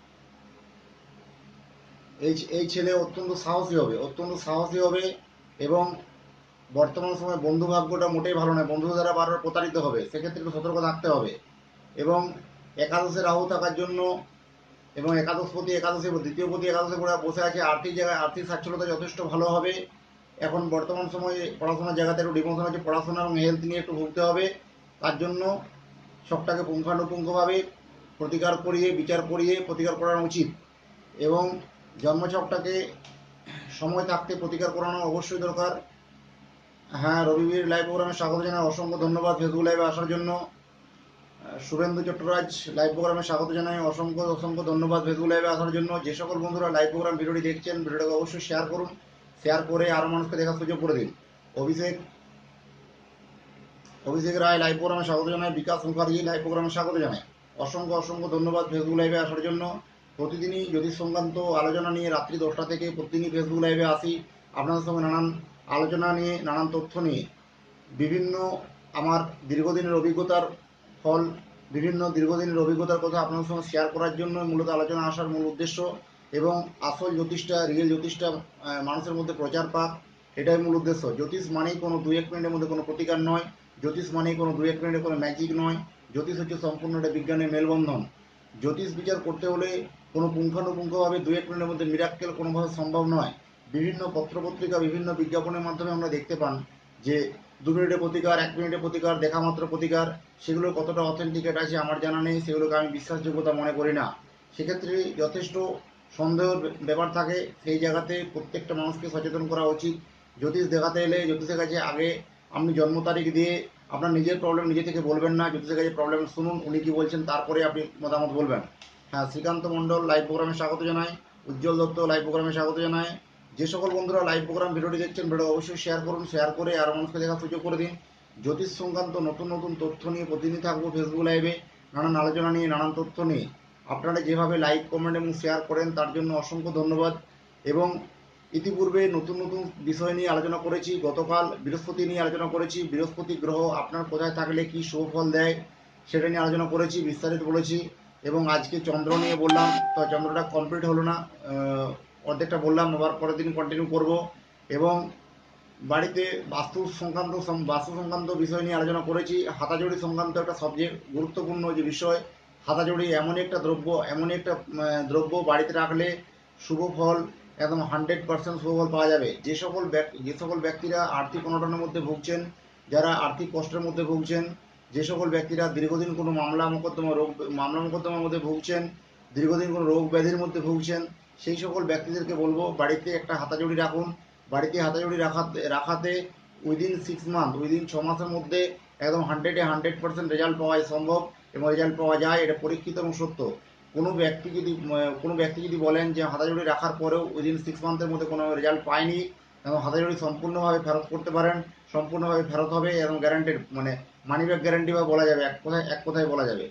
এই ছেলে অত্যন্ত সাহসী হবে এবং বর্তমান সময়ে বন্ধু ভাগ্যটা মোটেই ভালো নয়, বন্ধুদের দ্বারা বারবার প্রতারিত হবে, সেক্ষেত্রে একটু সতর্ক থাকতে হবে। এবং একাদশে রাহু থাকার জন্য এবং দ্বিতীয় প্রতি একাদশে বসে আছে, আর্থিক স্বাচ্ছন্দ্যতা যথেষ্ট ভালো হবে। এখন বর্তমান সময়ে পড়াশোনার জায়গাতে একটু ডিমোশন আছে, পড়াশোনা এবং হেলথ নিয়ে একটু ভুগতে হবে। তার জন্য সবটাকে পুঙ্খানুপুঙ্খভাবে বিচার করিয়ে প্রতিকার করানো উচিত এবং জন্মছকটাকে সময় থাকতে প্রতিকার করানো অবশ্যই দরকার। হ্যাঁ, রবিবীর লাইভ প্রোগ্রামে স্বাগত জানাই, অসংখ্য ধন্যবাদ ফেসবুক লাইভে আসার জন্য। শুভেন্দু চট্টরাজ লাইভ প্রোগ্রামে স্বাগত জানাই, অসংখ্য ধন্যবাদ ফেসবুক লাইভে আসার জন্য। যে সকল বন্ধুরা লাইভ প্রোগ্রাম ভিডিওটি দেখছেন ভিডিওটাকে অবশ্যই শেয়ার করুন, শেয়ার করে আরও মানুষকে দেখার সুযোগ করে দিন। অভিষেক রায় লাইভ প্রোগ্রামে স্বাগত জানাই, বিকাশ মুখার্জি লাইভ প্রোগ্রামে স্বাগত জানাই। অসংখ্য অসংখ্য ধন্যবাদ ফেসবুক লাইভে আসার জন্য। প্রতিদিনই জ্যোতিষ সংক্রান্ত আলোচনা নিয়ে রাত্রি 10টা থেকে প্রতিদিনই ফেসবুক লাইভে আসি, আপনাদের সঙ্গে নানান আলোচনা নিয়ে, নানান তথ্য নিয়ে, বিভিন্ন আমার দীর্ঘদিনের অভিজ্ঞতার ফল, বিভিন্ন দীর্ঘদিনের অভিজ্ঞতার কথা আপনাদের সঙ্গে শেয়ার করার জন্য মূলত আলোচনা আসার মূল উদ্দেশ্য। এবং আসল জ্যোতিষটা, রিয়েল জ্যোতিষটা মানুষের মধ্যে প্রচার পাক, এটাই মূল উদ্দেশ্য। জ্যোতিষ মানেই কোনো 2-1 মিনিটের মধ্যে কোনো প্রতিকার নয়, জ্যোতিষ মানেই কোনো 2-1 মিনিটের কোনো ম্যাজিক নয়। জ্যোতিষ হচ্ছে সম্পূর্ণ একটা বিজ্ঞানের মেলবন্ধন। জ্যোতিষ বিচার করতে হলে কোনো পুঙ্খানুপুঙ্খভাবে 2-1 মিনিটের মধ্যে মিরাক্কেল কোনোভাবে সম্ভব নয়। বিভিন্ন পত্রপত্রিকা, বিভিন্ন বিজ্ঞাপনের মাধ্যমে আমরা দেখতে পান যে 2 মিনিটের প্রতিকার, 1 মিনিটের প্রতিকার, দেখা মাত্র প্রতিকার, সেগুলো কতটা অথেন্টিকেট আছে আমার জানা নেই, সেগুলোকে আমি বিশ্বাসযোগ্যতা মনে করি না। সেক্ষেত্রে যথেষ্ট সন্দেহের ব্যাপার থাকে, সেই জায়গাতে প্রত্যেকটা মানুষকে সচেতন করা উচিত। জ্যোতিষ দেখাতে এলে জ্যোতিষের কাছে আগে আপনি জন্ম তারিখ দিয়ে আপনার নিজের প্রবলেম নিজে থেকে বলবেন না, জ্যোতিষের কাছে প্রবলেম শুনুন, উনি কি বলছেন, তারপরে আপনি মতামত বলবেন। হ্যাঁ, শ্রীকান্ত মণ্ডল লাইভ প্রোগ্রামে স্বাগত জানাই, উজ্জ্বল দত্ত লাইভ প্রোগ্রামে স্বাগত জানাই। যে সকল বন্ধুরা লাইভ প্রোগ্রাম ভিডিওটি দেখছেন, ভিডিও অবশ্যই শেয়ার করুন, শেয়ার করে আরও মানুষকে দেখার সুযোগ করে দিন। জ্যোতিষ সংক্রান্ত নতুন নতুন তথ্য নিয়ে প্রতিদিন থাকবো ফেসবুক লাইভে, নানান আলোচনা নিয়ে, নানান তথ্য নিয়ে। আপনারা যেভাবে লাইক, কমেন্ট এবং শেয়ার করেন তার জন্য অসংখ্য ধন্যবাদ। এবং ইতিপূর্বে নতুন নতুন বিষয় নিয়ে আলোচনা করেছি, গতকাল বৃহস্পতি নিয়ে আলোচনা করেছি, বৃহস্পতি গ্রহ আপনার কোথায় থাকলে কি শুভ ফল দেয় সেটা নিয়ে আলোচনা করেছি, বিস্তারিত বলেছি। এবং আজকে চন্দ্র নিয়ে বললাম, তো চন্দ্রটা কমপ্লিট হলো না, অর্ধেকটা বললাম, আবার পরের দিন কন্টিনিউ করব। এবং বাড়িতে বাস্তু সংক্রান্ত বিষয় নিয়ে আলোচনা করেছি। হাতাজড়ি সংক্রান্ত একটা সবচেয়ে গুরুত্বপূর্ণ যে বিষয়, হাতাজড়ি এমনই একটা দ্রব্য, এমনই একটা দ্রব্য বাড়িতে রাখলে শুভ ফল, একদম 100% শুভ ফল পাওয়া যাবে। যে সকল ব্যক্তিরা আর্থিক অনটনের মধ্যে ভুগছেন, যারা আর্থিক কষ্টের মধ্যে ভুগছেন, যে সকল ব্যক্তিরা দীর্ঘদিন কোনো মামলা মোকদ্দমার মধ্যে ভুগছেন, দীর্ঘদিন কোনো রোগ ব্যাধির মধ্যে ভুগছেন, সেই সকল ব্যক্তিদেরকে বলবো বাড়িতে একটা হাতাজড়ি রাখুন। বাড়িতে হাতাজড়ি রাখাতে উইদিন 6 মান্থ, উইদিন 6 মাসের মধ্যে একদম 100% রেজাল্ট পাওয়া সম্ভব, এবং রেজাল্ট পাওয়া যায়, এটা পরীক্ষিত এবং সত্য। কোনো ব্যক্তি যদি বলেন যে হাতাজড়ি রাখার পরেও উইদিন 6 মান্থের মধ্যে কোনো রেজাল্ট পায়নি, এবং হাতাজড়ি সম্পূর্ণভাবে ফেরত করতে পারেন, সম্পূর্ণভাবে ফেরত হবে, এবং গ্যারান্টেড, মানে মানি ব্যাক গ্যারান্টি বা বলা যাবে, এক কথায় বলা যাবে।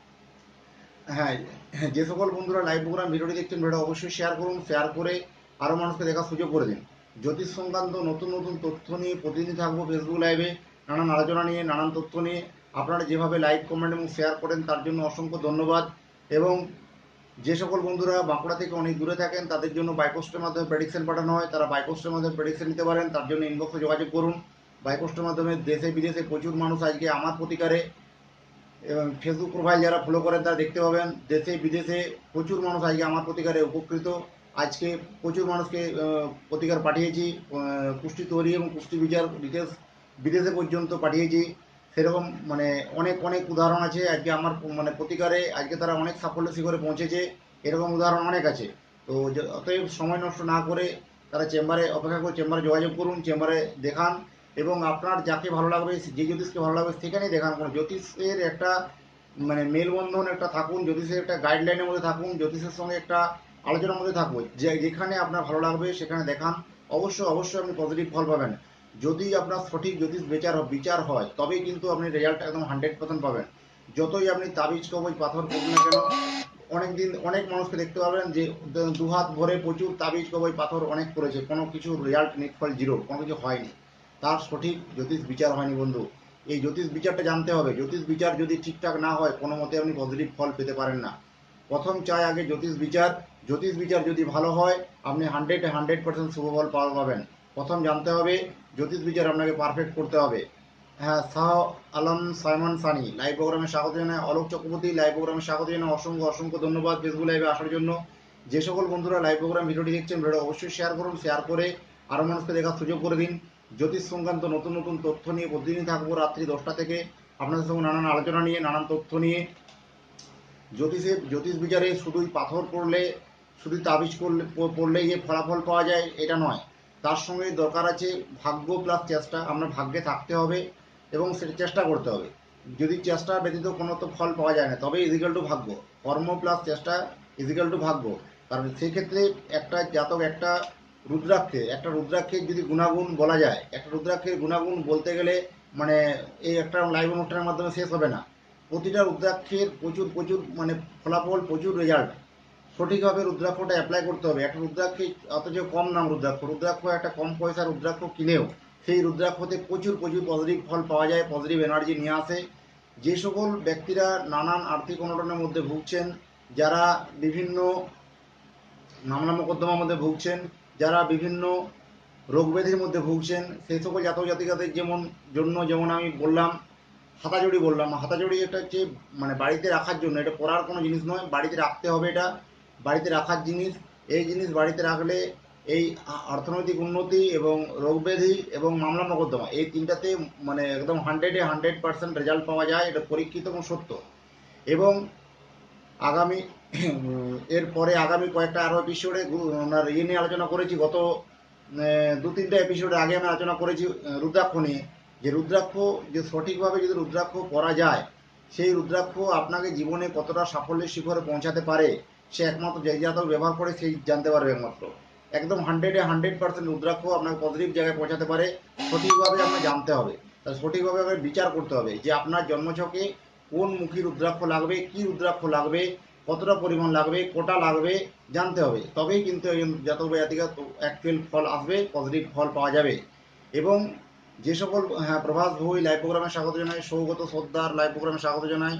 হ্যাঁ, যে সকল বন্ধুরা লাইভ প্রোগ্রাম ভিডিওটি দেখছেন, ভিডিও অবশ্যই শেয়ার করুন, শেয়ার করে আরও মানুষকে দেখার সুযোগ করে দিন। জ্যোতিষ সংক্রান্ত নতুন নতুন তথ্য নিয়ে প্রতিদিন থাকবো ফেসবুক লাইভে, নানান আলোচনা নিয়ে, নানান তথ্য নিয়ে। আপনারা যেভাবে লাইক, কমেন্ট এবং শেয়ার করেন তার জন্য অসংখ্য ধন্যবাদ। এবং যে সকল বন্ধুরা বাঁকুড়া থেকে অনেক দূরে থাকেন তাদের জন্য বাইপোস্টের মাধ্যমে প্রেডিকশন পাঠানো হয়, তারা বাইপোস্টের মাধ্যমে প্রেডিকশন নিতে পারেন, তার জন্য ইনবক্সে যোগাযোগ করুন। বাইপোস্টের মাধ্যমে দেশে বিদেশে প্রচুর মানুষ আজকে আমার প্রতিকারে, এবং ফেসবুক প্রোফাইল যারা ফলো করেন তারা দেখতে পাবেন দেশে বিদেশে প্রচুর মানুষ আজকে আমার প্রতিকারে উপকৃত। আজকে প্রচুর মানুষকে প্রতিকার পাঠিয়েছি, কুষ্টি তৈরি এবং কুষ্টি বিচার ডিটেলস বিদেশে পর্যন্ত পাঠিয়েছি। সেরকম মানে অনেক অনেক উদাহরণ আছে আজকে আমার প্রতিকারে, আজকে তারা অনেক সাফল্য শিখরে পৌঁছেছে, এরকম উদাহরণ অনেক আছে। তো অতএব সময় নষ্ট না করে তারা চেম্বারে অপেক্ষা করে চেম্বারে যোগাযোগ করুন, চেম্বারে দেখান। এবং আপনার যাকে ভালো লাগবে, যে জ্যোতিষকে ভালো লাগবে সেখানেই দেখান। কোনো জ্যোতিষের একটা মেলবন্ধন একটা থাকুন, জ্যোতিষের একটা গাইডলাইনের মধ্যে থাকুন, জ্যোতিষের সঙ্গে একটা আলোচনার মধ্যে থাকুন, যেখানে আপনার ভালো লাগবে সেখানে দেখান। অবশ্যই অবশ্যই আপনি পজিটিভ ফল পাবেন। যদি আপনার সঠিক জ্যোতিষ বিচার হয় তবেই কিন্তু আপনি রেজাল্ট একদম 100% পাবেন। যতই আপনি তাবিজ, কবজ, পাথর করুন না কেন, অনেক মানুষকে দেখতে পাবেন যে দুহাত ভরে প্রচুর তাবিজ, কবজ, পাথর অনেক করেছে, কোনো কিছু রেজাল্ট নিষ্ফল, জিরো, কোনো কিছু হয়নি, তার সঠিক জ্যোতিষ বিচার হয়নি বন্ধু। এই জ্যোতিষ বিচারটা জানতে হবে। জ্যোতিষ বিচার যদি ঠিকঠাক না হয় কোনো মতে আপনি পজিটিভ ফল পেতে পারেন না। প্রথম চাই আগে জ্যোতিষ বিচার। জ্যোতিষ বিচার যদি ভালো হয় আপনি 100% শুভ ফল পাবেন। প্রথম জানতে হবে জ্যোতিষ বিচার আপনাকে পারফেক্ট করতে হবে। হ্যাঁ, Shah Alam Simon Sunny live প্রোগ্রামে স্বাগত জানাই, অলোক চক্রবর্তী লাইভ প্রোগ্রামে স্বাগত জানাই, অসংখ্য অসংখ্য ধন্যবাদ ফেসবুক লাইভে আসার জন্য। যে সকল বন্ধুরা লাইভ প্রোগ্রাম ভিডিওটি দেখছেন, ভিডিও অবশ্যই শেয়ার করুন, শেয়ার করে আরও মানুষকে দেখার সুযোগ করে দিন। জ্যোতিষ সংক্রান্ত নতুন নতুন তথ্য নিয়ে প্রতিদিন থাকবো রাত্রি 10টা থেকে আপনাদের সঙ্গে নানান আলোচনা নিয়ে, নানান তথ্য নিয়ে। জ্যোতিষ বিচারে শুধুই পাথর পড়লে, শুধু তাবিজ পড়লেই যে ফলাফল পাওয়া যায় এটা নয়, তার সঙ্গে দরকার আছে ভাগ্য প্লাস চেষ্টা। আপনার ভাগ্যে থাকতে হবে এবং সেটা চেষ্টা করতে হবে। যদি চেষ্টা ব্যতীত কোনো তো ফল পাওয়া যায় না, তবে ইজিক্যাল টু ভাগ্য। কর্ম প্লাস চেষ্টা ইজিক্যাল টু ভাগ্য। কারণ সেই ক্ষেত্রে একটা জাতক, একটা রুদ্রাক্ষের যদি গুণাগুণ বলা যায়, একটা রুদ্রাক্ষের গুণাগুণ বলতে গেলে মানে এই একটা লাইভ অনুষ্ঠানের মাধ্যমে শেষ হবে না। প্রতিটা রুদ্রাক্ষের প্রচুর প্রচুর মানে ফলাফল, প্রচুর রেজাল্ট। সঠিকভাবে রুদ্রাক্ষটা অ্যাপ্লাই করতে হবে। একটা রুদ্রাক্ষে অথচ কম নাম রুদ্রাক্ষ, রুদ্রাক্ষ একটা কম পয়সার রুদ্রাক্ষ কিনেও সেই রুদ্রাক্ষতে প্রচুর প্রচুর পজিটিভ ফল পাওয়া যায়, পজিটিভ এনার্জি নিয়ে আসে। যে সকল ব্যক্তিরা নানান আর্থিক অনটনের মধ্যে ভুগছেন, যারা বিভিন্ন মামলা মোকদ্দমার মধ্যে ভুগছেন, যারা বিভিন্ন রোগ ব্যাধির মধ্যে ভুগছেন, সেই সকল জাতক জাতিকাদের যেমন আমি বললাম হাতাজড়ি বললাম। হাতাজড়ি এটা হচ্ছে মানে বাড়িতে রাখার জন্য, এটা পড়ার কোনো জিনিস নয়, বাড়িতে রাখতে হবে। এটা বাড়িতে রাখার জিনিস। এই জিনিস বাড়িতে রাখলে এই অর্থনৈতিক উন্নতি এবং রোগ ব্যাধি এবং মামলা মোকদ্দমা এই তিনটাতে মানে একদম 100% রেজাল্ট পাওয়া যায়। এটা পরীক্ষিত এবং সত্য। এবং আগামী এরপরে আগামী কয়েকটা আরও এপিসোডে ওনার নিয়ে আলোচনা করেছি। গত 2-3টা এপিসোড আগে আমি আলোচনা করেছি রুদ্রাক্ষ নিয়ে, যে রুদ্রাক্ষ যে সঠিকভাবে যদি রুদ্রাক্ষ পরা যায়, সেই রুদ্রাক্ষ আপনাকে জীবনে কতটা সাফল্যের শিখরে পৌঁছাতে পারে, সে একমাত্র যে জাতক ব্যবহার করে সেই জানতে পারবে একমাত্র। একদম 100% রুদ্রাক্ষ আপনাকে পজিটিভ জায়গায় পৌঁছাতে পারে। সঠিকভাবে আপনাকে জানতে হবে, তার সঠিকভাবে আপনাকে বিচার করতে হবে যে আপনার জন্মছকে কোন মুখী রুদ্রাক্ষ লাগবে, কি রুদ্রাক্ষ লাগবে, কতটা পরিমাণ লাগবে, কোটা লাগবে, জানতে হবে। তবেই কিন্তু জাতক বা জাতিকা অ্যাকচুয়াল ফল আসবে, পজিটিভ ফল পাওয়া যাবে। এবং যে সকল প্রভাস ভুই লাইভ প্রোগ্রামে স্বাগত জানাই, সৌগত সর্দার লাইভ প্রোগ্রামে স্বাগত জানাই।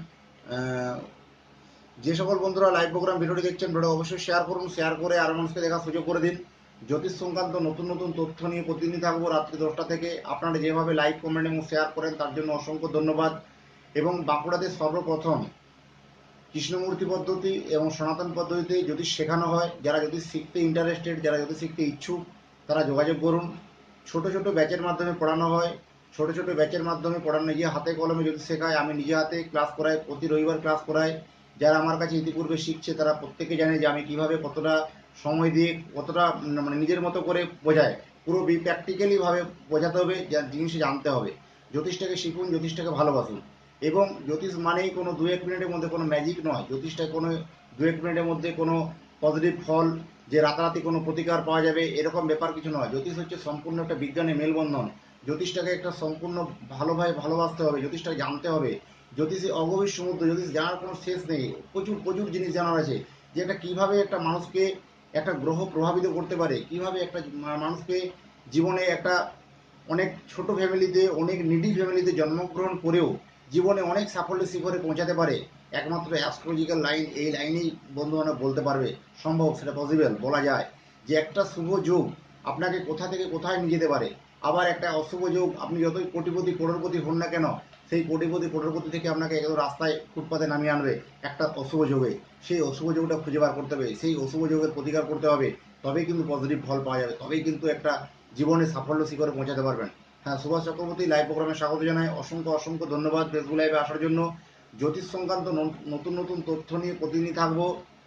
যে সকল বন্ধুরা লাইভ প্রোগ্রাম ভিডিওটি দেখছেন, ভিডিও অবশ্যই শেয়ার করুন, শেয়ার করে আরও মানুষকে দেখার সুযোগ করে দিন। জ্যোতিষ সংক্রান্ত নতুন নতুন তথ্য নিয়ে প্রতিদিন থাকবো রাত্রি 10টা থেকে। আপনারা যেভাবে লাইক, কমেন্ট এবং শেয়ার করেন তার জন্য অসংখ্য ধন্যবাদ। এবং বাঁকুড়াতে সর্বপ্রথম কৃষ্ণমূর্তি পদ্ধতি এবং সনাতন পদ্ধতিতে জ্যোতিষ শেখানো হয়। যারা জ্যোতিষ শিখতে ইন্টারেস্টেড, যারা জ্যোতিষ শিখতে ইচ্ছুক, তারা যোগাযোগ করুন। ছোট ছোট ব্যাচের মাধ্যমে পড়ানো হয়। ছোট ছোট ব্যাচের মাধ্যমে পড়ানো, নিজে হাতে কলমে জ্যোতিষ শেখায়। আমি নিজে হাতে ক্লাস করাই, প্রতি রবিবার ক্লাস করাই। যারা আমার কাছে ইতিপূর্বে শিখছে তারা প্রত্যেকে জানে যে আমি কিভাবে কতটা সময় দিয়ে কতটা মানে নিজের মতো করে বোঝায়। পুরো প্র্যাকটিক্যালিভাবে বোঝাতে হবে, যার জিনিস জানতে হবে। জ্যোতিষটাকে শিখুন, জ্যোতিষটাকে ভালোবাসুন। এবং জ্যোতিষ মানেই কোনো 2-1 মিনিটের মধ্যে কোনো ম্যাজিক নয়। জ্যোতিষটা কোনো 2-1 মিনিটের মধ্যে কোনো পজিটিভ ফল যে রাতারাতি কোনো প্রতিকার পাওয়া যাবে এরকম ব্যাপার কিছু নয়। জ্যোতিষ হচ্ছে সম্পূর্ণ একটা বিজ্ঞানের মেলবন্ধন। জ্যোতিষটাকে একটা সম্পূর্ণ ভালোভাবে ভালোবাসতে হবে, জ্যোতিষটাকে জানতে হবে। জ্যোতিষে অগভীর সমুদ্র, জ্যোতিষ জানার কোনো শেষ নেই। প্রচুর প্রচুর জিনিস জানার আছে, যে এটা কীভাবে একটা মানুষকে একটা গ্রহ প্রভাবিত করতে পারে, কিভাবে একটা মানুষকে জীবনে একটা অনেক ছোট ফ্যামিলিতে, অনেক নিডি ফ্যামিলিতে জন্মগ্রহণ করেও জীবনে অনেক সাফল্যের শিখরে পৌঁছাতে পারে। একমাত্র অ্যাস্ট্রোলজিক্যাল লাইন, এই লাইনেই বন্ধু বান্ধব বলতে পারবে সম্ভব, সেটা পসিবল বলা যায়। যে একটা শুভ যোগ আপনাকে কোথা থেকে কোথায় নিয়ে যেতে পারে। আবার একটা অশুভ যোগ, আপনি যতই কোটিপতি করোড়পতি হন না কেন, সেই কোটিপতি করোড়পতি থেকে আপনাকে একদম রাস্তায় ফুটপাতে নামিয়ে আনবে একটা অশুভ যোগে। সেই অশুভ যোগটা খুঁজে বার করতে হবে, সেই অশুভ যোগের প্রতিকার করতে হবে। তবেই কিন্তু পজিটিভ ফল পাওয়া যাবে, তবেই কিন্তু একটা জীবনে সাফল্য শিখরে পৌঁছাতে পারবেন। হ্যাঁ, সুভাষ চক্রবর্তী লাইভ প্রোগ্রামে স্বাগত জানাই। অসংখ্য অসংখ্য ধন্যবাদ ফেসবুক লাইভে আসার জন্য। জ্যোতিষ সংক্রান্ত নতুন নতুন তথ্য নিয়ে প্রতিদিনই থাকবো।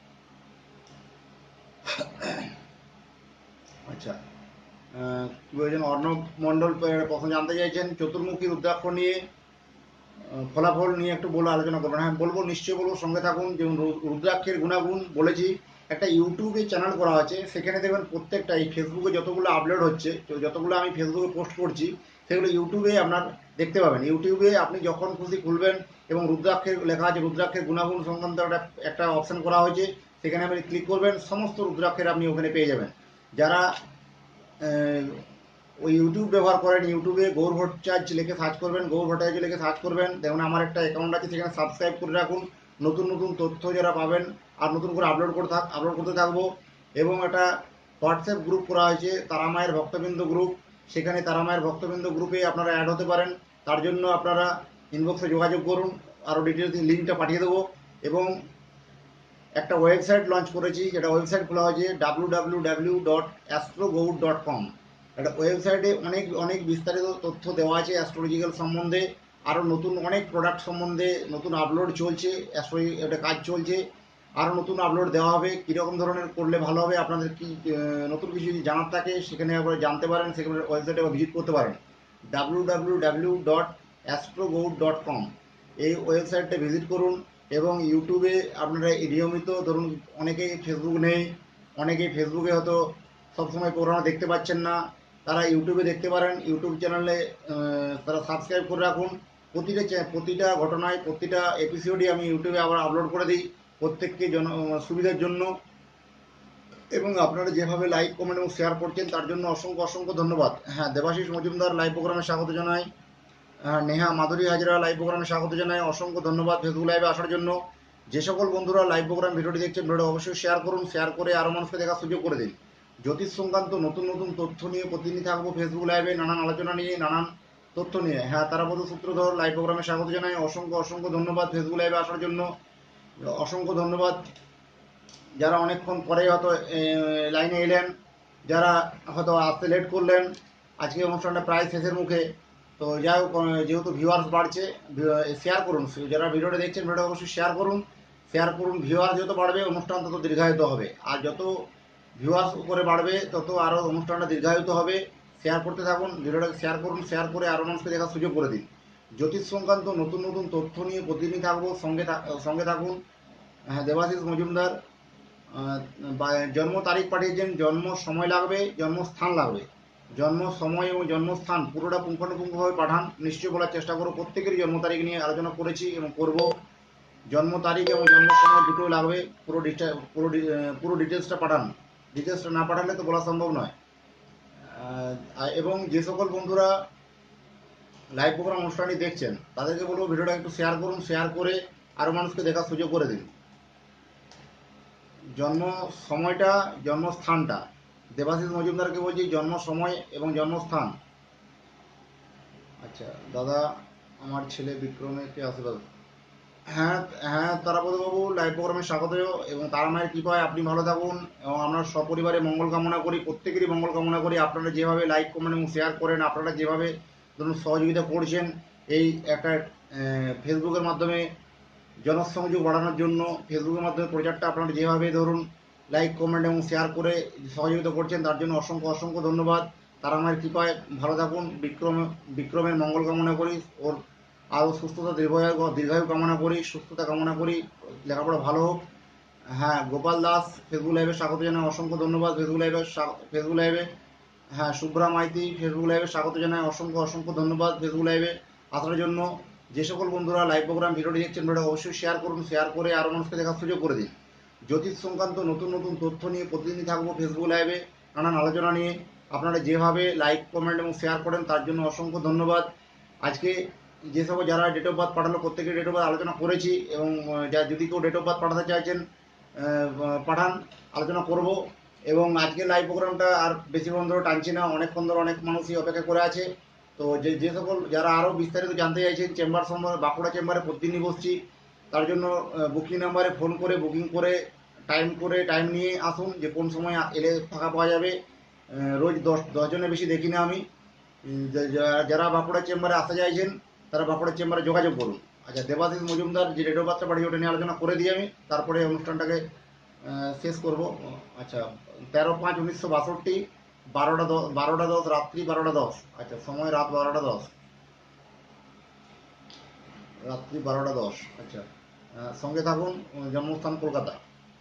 আচ্ছা, কি বলছেন অর্ণব মণ্ডল প্রশ্ন জানতে চাইছেন চতুর্মুখী রুদ্রাক্ষ নিয়ে ফলাফল নিয়ে একটু আলোচনা করবেন। হ্যাঁ বলবো, নিশ্চয়ই বলবো, সঙ্গে থাকুন। যেমন রুদ্রাক্ষের গুণাগুণ বলেছি, একটা ইউটিউবে চ্যানেল করা আছে, সেখানে দেখবেন প্রত্যেকটা এই ফেসবুকে যতগুলো আপলোড হচ্ছে, যতগুলো আমি ফেসবুকে পোস্ট করছি, সেগুলো ইউটিউবে আপনার দেখতে পাবেন। ইউটিউবে আপনি যখন খুশি খুলবেন এবং রুদ্রাক্ষের লেখা আছে, রুদ্রাক্ষের গুণাগুণ সংক্রান্ত একটা অপশন করা হয়েছে, সেখানে আপনি ক্লিক করবেন, সমস্ত রুদ্রাক্ষের আপনি ওখানে পেয়ে যাবেন। যারা ওই ইউটিউব ব্যবহার করেন, ইউটিউবে গৌর ভট্টাচার্য লিখে সার্চ করবেন, গৌর ভট্টাচার্য লিখে সার্চ করবেন, দেখুন আমার একটা অ্যাকাউন্ট আছে, সেখানে সাবস্ক্রাইব করে রাখুন। নতুন নতুন তথ্য যারা পাবেন, আর নতুন করে আপলোড করতে থাকবো। এবং একটা হোয়াটসঅ্যাপ গ্রুপ করা হয়েছে, তারামায়ের ভক্তবৃন্দ গ্রুপ। সেখানে তারামায়ের ভক্তবৃন্দ গ্রুপে আপনারা অ্যাড হতে পারেন। তার জন্য আপনারা ইনবক্সে যোগাযোগ করুন, আরও ডিটেলস লিঙ্কটা পাঠিয়ে দেবো। এবং একটা ওয়েবসাইট লঞ্চ করেছি, যেটা ওয়েবসাইট খোলা হয়েছে www.astrogoud.com। একটা ওয়েবসাইটে অনেক অনেক বিস্তারিত তথ্য দেওয়া আছে অ্যাস্ট্রোলজিক্যাল সম্বন্ধে। আরও নতুন অনেক প্রোডাক্ট সম্বন্ধে নতুন আপলোড চলছে, অ্যাস্ট্রোলজি একটা কাজ চলছে, আরও নতুন আপলোড দেওয়া হবে। কীরকম ধরনের করলে ভালো হবে, আপনাদের কি নতুন কিছু যদি জানার থাকে সেখানে আপনারা জানতে পারেন, সেখানে ওয়েবসাইটে ভিজিট করতে পারেন www.astrogoud.com। এই ওয়েবসাইটটা ভিজিট করুন। এবং ইউটিউবে আপনারা নিয়মিত, ধরুন অনেকেই ফেসবুক নেই, অনেকেই ফেসবুকে হয়তো সবসময় প্রোগ্রাম দেখতে পাচ্ছেন না, তারা ইউটিউবে দেখতে পারেন। ইউটিউব চ্যানেলে তারা সাবস্ক্রাইব করে রাখুন। প্রতিটা ঘটনায়, প্রতিটা এপিসোডই আমি ইউটিউবে আবার আপলোড করে দিই প্রত্যেককে সুবিধার জন্য। এবং আপনারা যেভাবে লাইক, কমেন্ট এবং শেয়ার করছেন তার জন্য অসংখ্য অসংখ্য ধন্যবাদ। হ্যাঁ, দেবাশিস মজুমদার লাইভ প্রোগ্রামে স্বাগত জানাই। নেহা মাধুরী হাজরা লাইভ প্রোগ্রামে স্বাগত জানাই। অসংখ্য ধন্যবাদ ফেসবুক লাইভে আসার জন্য। যে সকল বন্ধুরা লাইভ প্রোগ্রাম ভিডিওটি দেখছেন, ভিডিওটি অবশ্যই শেয়ার করুন। শেয়ার করে আরও মানুষকে দেখার সুযোগ করে দিন। জ্যোতিষ সংক্রান্ত নতুন নতুন তথ্য নিয়ে প্রতিদিনই থাকবো ফেসবুক লাইভে, নানান আলোচনা নিয়ে, নানান তথ্য নিয়ে। হ্যাঁ, তারাপদ সূত্রধর লাইভ প্রোগ্রামে স্বাগত জানাই। অসংখ্য অসংখ্য ধন্যবাদ ফেসবুক লাইভে আসার জন্য। অসংখ্য ধন্যবাদ যারা অনেকক্ষণ পরে হয়তো লাইনে এলেন, যারা হয়তো আসতে লেট করলেন। আজকে অনুষ্ঠানটা প্রায় শেষের মুখে। তো যাই হোক, যেহেতু ভিউয়ার্স বাড়ছে, শেয়ার করুন। যারা ভিডিওটা দেখছেন, ভিডিওটা অবশ্যই শেয়ার করুন। শেয়ার করুন, ভিউয়ার্স যত বাড়বে অনুষ্ঠান তত দীর্ঘায়িত হবে। আর যত ভিউয়ার্স উপরে বাড়বে তত আরও অনুষ্ঠানটা দীর্ঘায়িত হবে। শেয়ার করতে থাকুন, ভিডিওটা শেয়ার করুন। শেয়ার করে আরও মানুষকে দেখার সুযোগ করে দিন। জ্যোতিষ সংক্রান্ত নতুন নতুন তথ্য নিয়ে প্রতিদিনই থাকবো, সঙ্গে থাকুন। হ্যাঁ, দেবাশিস মজুমদার জন্ম তারিখ পাঠিয়েছেন। জন্ম সময় লাগবে, জন্মস্থান লাগবে। জন্ম সময় এবং জন্মস্থান পুরোটা পুঙ্খানুপুঙ্খভাবে পাঠান। নিশ্চয়ই বলার চেষ্টা করো। প্রত্যেকেরই জন্ম তারিখ নিয়ে আলোচনা করেছি এবং করব। জন্ম তারিখ এবং জন্ম সময় দুটোই লাগবে। পুরো ডিটেলসটা পাঠান। ডিটেলসটা না পাঠালে তো বলা সম্ভব নয়। এবং যে সকল বন্ধুরা লাইভ প্রোগ্রাম অনুষ্ঠানটি দেখছেন তাদেরকে বলবো ভিডিওটা একটু শেয়ার করুন। শেয়ার করে আরও মানুষকে দেখার সুযোগ করে দিন। জন্ম সময়টা, জন্মস্থানটা দেবাশিস মজুমদারকে বলছি, জন্ম সময় এবং জন্মস্থান। আচ্ছা দাদা, আমার ছেলে বিক্রমেরকে আশীর্বাদ। হ্যাঁ হ্যাঁ, তারাপদবাবু লাইভ প্রোগ্রামে স্বাগত এবং তারা মায়ের কৃপায় আপনি ভালো থাকুন এবং আমরা সপরিবারে মঙ্গল কামনা করি। প্রত্যেকেরই মঙ্গল কামনা করি। আপনারা যেভাবে লাইক, কমেন্ট এবং শেয়ার করেন, আপনারা যেভাবে ধরুন সহযোগিতা করছেন এই একটা ফেসবুকের মাধ্যমে জনসংযোগ বাড়ানোর জন্য, ফেসবুকের মাধ্যমে প্রচারটা আপনারা যেভাবে ধরুন লাইক, কমেন্ট এবং শেয়ার করে সহযোগিতা করছেন তার জন্য অসংখ্য অসংখ্য ধন্যবাদ। তারা আমার কৃপায় ভালো থাকুন। বিক্রমের মঙ্গল কামনা করি। ওর আরও সুস্থতা, দীর্ঘায়ু কামনা করি, সুস্থতা কামনা করি, লেখাপড়া ভালো হোক। হ্যাঁ, গোপাল দাস ফেসবুক লাইভে স্বাগত জানাই। অসংখ্য ধন্যবাদ ফেসবুক লাইভে। হ্যাঁ, শুভ্রা মাইতি ফেসবুক লাইভে স্বাগত জানাই। অসংখ্য অসংখ্য ধন্যবাদ ফেসবুক লাইভে আসার জন্য। যে সকল বন্ধুরা লাইভ প্রোগ্রাম ভিডিওটি দেখছেন, ভিডিওটা অবশ্যই শেয়ার করুন। শেয়ার করে আরও মানুষকে দেখার সুযোগ করে দিন। জ্যোতিষ সংক্রান্ত নতুন নতুন তথ্য নিয়ে প্রতিদিনই থাকবো ফেসবুক লাইভে, নানান আলোচনা নিয়ে। আপনারা যেভাবে লাইক, কমেন্ট এবং শেয়ার করেন তার জন্য অসংখ্য ধন্যবাদ। আজকে যে সকল যারা ডেট অফ বার্থ পাঠালো প্রত্যেকের ডেট অফ বার্থ আলোচনা করেছি এবং যদি কেউ ডেট অফ বার্থ পাঠাতে চাইছেন পাঠান, আলোচনা করব। এবং আজকের লাইভ প্রোগ্রামটা আর বেশিক্ষণ ধরে টানছি না। অনেকক্ষণ ধরে অনেক মানুষই অপেক্ষা করে আছে। তো যে সকল যারা আরও বিস্তারিত জানতে চাইছেন, চেম্বার সম্বন্ধে, বাঁকুড়া চেম্বারে প্রতিদিনই বসছি। তার জন্য বুকিং নাম্বারে ফোন করে বুকিং করে টাইম নিয়ে আসুন যে কোন সময় এলে ফাঁকা পাওয়া যাবে। রোজ 10 জনের বেশি দেখি না আমি। যারা বাঁকুড়া চেম্বারে আসতে চাইছেন তারা বাঁকুড়া চেম্বারে যোগাযোগ করুন। আচ্ছা, দেবাশিস মজুমদার যে ডেট অফ বার্থটা পাঠিয়ে ওটা নিয়ে আলোচনা করে দিই আমি, তারপরে অনুষ্ঠানটাকে শেষ করব। আচ্ছা, 13/5/1962, 12:10 রাত্রি 12:10। আচ্ছা, সময় রাত 12:10, রাত্রি 12:10। আচ্ছা, সঙ্গে থাকুন। জন্মস্থান কলকাতা।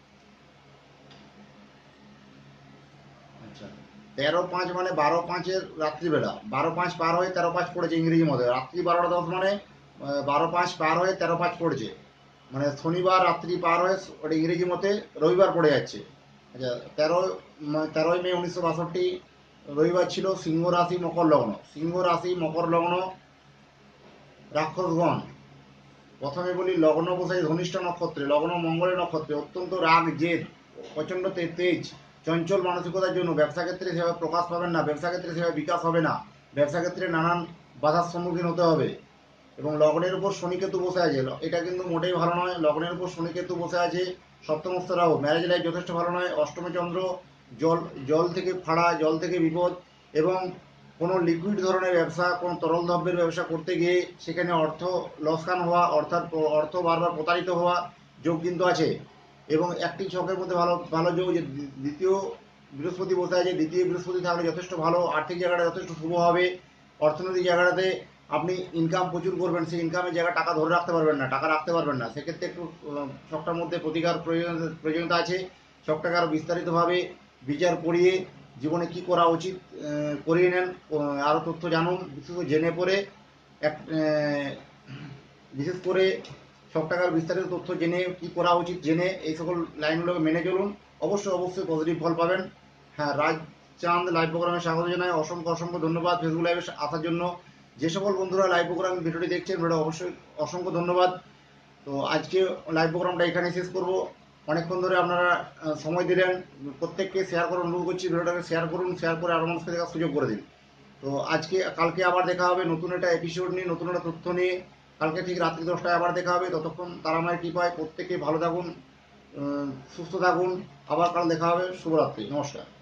আচ্ছা, 13/5 মানে 12/5-এর রাত্রিবেলা। 12/5 পার হয়ে 13/5 পড়েছে ইংরেজি মতে। রাত্রি 12:10 মানে 12/5 পার হয়ে 13/5 পড়েছে। মানে শনিবার রাত্রি পার হয়ে ওটা ইংরেজি মতে রবিবার পড়ে যাচ্ছে। আচ্ছা, 13ই মে 1962 রবিবার ছিল। সিংহ রাশি, মকর লগ্ন। সিংহ রাশি, মকর লগ্ন, রাক্ষসগণ। প্রথমে বলি লগ্ন বসাই ধনিষ্ঠা নক্ষত্রে, লগ্ন মঙ্গলের নক্ষত্রে। অত্যন্ত রাগ, জেদ, প্রচণ্ড তেজ, চঞ্চল মানসিকতার জন্য ব্যবসা ক্ষেত্রে সেভাবে প্রকাশ পাবেন না। ব্যবসা ক্ষেত্রে সেভাবে বিকাশ হবে না। ব্যবসা ক্ষেত্রে নানান বাধার সম্মুখীন হতে হবে। এবং লগ্নের উপর শনিকেতু বসে আছে, এটা কিন্তু মোটেই ভালো নয়। লগ্নের উপর শনিকেতু বসে আছে, সপ্তমস্থ রাহু। ম্যারেজ লাইফ যথেষ্ট ভালো নয়। অষ্টমে চন্দ্র, জল থেকে ফাড়া, জল থেকে বিপদ। এবং কোনো লিকুইড ধরনের ব্যবসা, কোনো তরল দ্রব্যের ব্যবসা করতে গিয়ে সেখানে অর্থ লসকান হওয়া, অর্থাৎ অর্থ বারবার প্রতারিত হওয়া যোগ কিন্তু আছে। এবং একটি ছকের মধ্যে ভালো ভালো যোগ যে দ্বিতীয় বৃহস্পতি বসে আছে। দ্বিতীয় বৃহস্পতি থাকলে যথেষ্ট ভালো। আর্থিক জায়গাটা যথেষ্ট শুভ হবে। অর্থনৈতিক জায়গাটাতে আপনি ইনকাম প্রচুর করবেন। সেই ইনকামের জায়গায় টাকা ধরে রাখতে পারবেন না, টাকা রাখতে পারবেন না। সেক্ষেত্রে একটু ছকটার মধ্যে প্রতিকার প্রয়োজনীয়তা আছে। ছকটাকে আরও বিস্তারিতভাবে বিচার করিয়ে জীবনে কি করা উচিত করিয়ে নেন, আরও তথ্য জানুন, বিশেষ করে জেনে পড়ে এক বিশেষ করে সব টাকার বিস্তারিত তথ্য জেনে কি করা উচিত জেনে এই সকল লাইনগুলোকে মেনে চলুন, অবশ্যই অবশ্যই পজিটিভ ফল পাবেন। হ্যাঁ, রাজচাঁদ লাইভ প্রোগ্রামে স্বাগত জানাই, অসংখ্য অসংখ্য ধন্যবাদ ফেসবুক লাইভে আসার জন্য। যে সকল বন্ধুরা লাইভ প্রোগ্রাম ভিডিওটি দেখছেন ভিডিওটা অবশ্যই অসংখ্য ধন্যবাদ। তো আজকে লাইভ প্রোগ্রামটা এখানে শেষ করব। অনেকক্ষণ ধরে আপনারা সময় দিলেন, প্রত্যেককে শেয়ার করার অনুরোধ করছি, ভিডিওটাকে শেয়ার করুন, শেয়ার করে আরও মানুষকে দেখার সুযোগ করে দিন। তো কালকে আবার দেখা হবে নতুন একটা এপিসোড নিয়ে, নতুন একটা তথ্য নিয়ে। কালকে ঠিক রাত্রি 10টায় আবার দেখা হবে। ততক্ষণ তারামায়ের কৃপায় প্রত্যেকে ভালো থাকুন, সুস্থ থাকুন। আবার কাল দেখা হবে। শুভরাত্রি, নমস্কার।